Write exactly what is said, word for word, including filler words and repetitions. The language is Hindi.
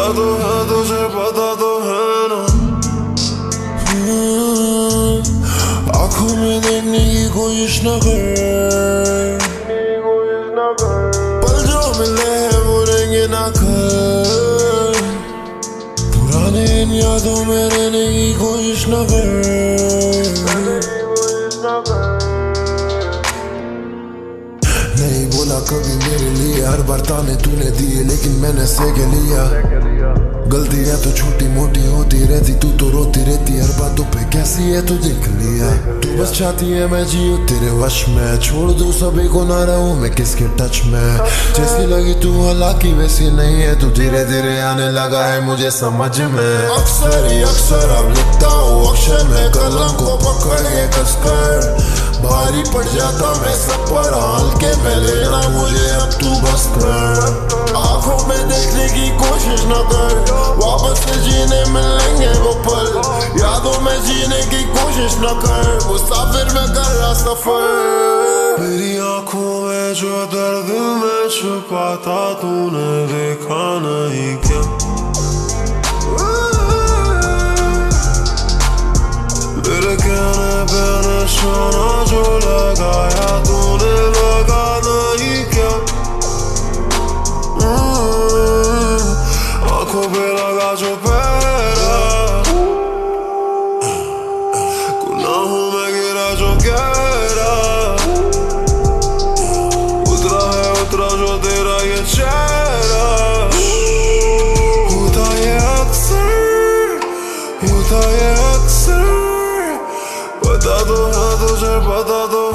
तो है तुझे पता तो है ना। आँखों में देखने की कोशिश न कर, पल जो मिले हैं वो रहेंगे ना कर। पुराने इन यादों में रहने की कोशिश न कर। नहीं बोला कभी मेरे लिए, हर बार ताने तूने दिए लेकिन मैंने सह लिया। गलती है तो छोटी मोटी होती रहती, तू तो रोती रहती हर बातों पे, कैसी है तू देख लिया। तू बस चाहती है मैं जियो तेरे वश में, छोड़ दो सभी को ना रहूं मैं किसके टच में। जैसी लगी तू हालांकि वैसी नहीं है, तू धीरे धीरे आने लगा है मुझे समझ में। अक्सर ही अक्सर अब लिखता हूँ अक्षर में, कलम को पकड़ के कसकर भारी पड़ जाता मैं सब पर, हल्के में लेना मुझे अब तू बस कर। आँखों में देखने की कोशिश न कर, वापस से जीने मिलेंगे वो पल। यादों में जीने की कोशिश न कर, मुसाफिर में कर रहा सफर। मेरी आँखों में जो दर्द मैं छुपाता तूने देखा नहीं क्या। मेरे कहने पे निशाना जो लगाया तूने लगा नहीं क्या। आँखों पे लगा जो पहरा, गुनाहों में गिरा जो गहरा। उतरा है उतरा जो तेरा ये चेहरा। होता ये अक्सर, होता ये अक्सर, पता तो है तुझे पता तो